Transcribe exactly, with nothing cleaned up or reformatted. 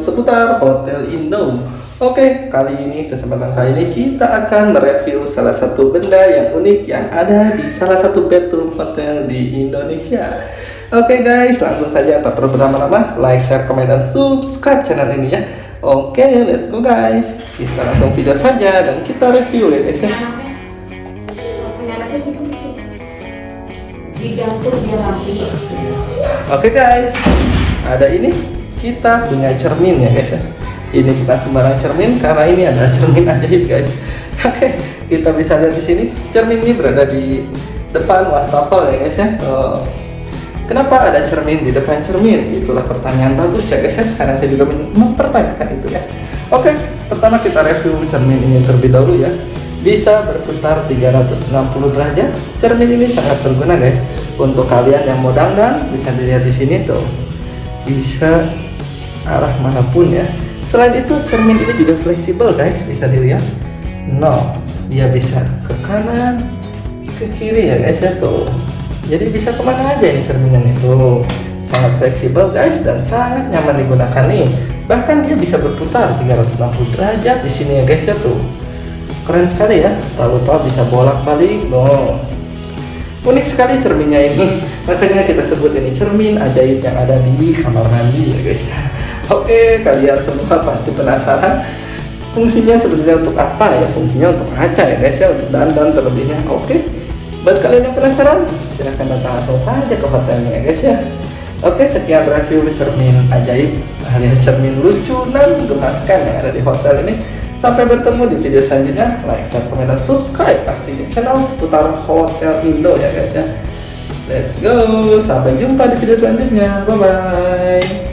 seputar Hotel Indo. Oke, kali ini, kesempatan kali ini kita akan mereview salah satu benda yang unik yang ada di salah satu bedroom hotel di Indonesia. Oke guys, langsung saja tak perlu berlama-lama, like, share, komen, dan subscribe channel ini ya. Oke, let's go guys. Kita langsung video saja dan kita review ya guys ya. Oke guys, ada ini, kita punya cermin ya guys ya. Ini bukan sembarang cermin karena ini adalah cermin ajaib guys. Oke, kita bisa lihat di sini cermin ini berada di depan wastafel ya guys ya. Oh, kenapa ada cermin di depan cermin? Itulah pertanyaan bagus ya guys ya, karena saya juga mempertanyakan itu ya. Oke, pertama kita review cermin ini terlebih dahulu ya. Bisa berputar tiga ratus enam puluh derajat. Cermin ini sangat berguna guys untuk kalian yang mau dandan. Bisa dilihat di sini tuh, bisa arah manapun ya. Selain itu cermin ini juga fleksibel guys, bisa dilihat. No, dia bisa ke kanan, ke kiri ya guys ya tuh. Jadi bisa kemana aja ini cerminnya itu. Sangat fleksibel guys dan sangat nyaman digunakan nih. Bahkan dia bisa berputar tiga ratus enam puluh derajat di sini ya guys ya tuh. Keren sekali ya. Tak lupa bisa bolak-balik. No, unik sekali cerminnya ini. Makanya kita sebut ini cermin ajaib yang ada di kamar mandi ya guys ya. Oke, kalian semua pasti penasaran fungsinya sebenarnya untuk apa ya? Fungsinya untuk kaca ya guys ya, untuk dandan terlebihnya. Oke, buat kalian yang penasaran, silahkan datang langsung saja ke hotelnya ya guys ya. Oke, sekian review cermin ajaib alias cermin lucu dan menggemaskan yang ada di hotel ini. Sampai bertemu di video selanjutnya. Like, share, komen, dan subscribe pasti di channel seputar Hotel Indo ya guys ya. Let's go, sampai jumpa di video selanjutnya. Bye bye.